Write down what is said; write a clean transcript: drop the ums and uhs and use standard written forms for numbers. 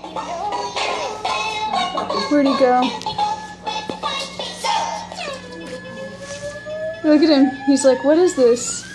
Where'd he go? Look at him. He's like, what is this?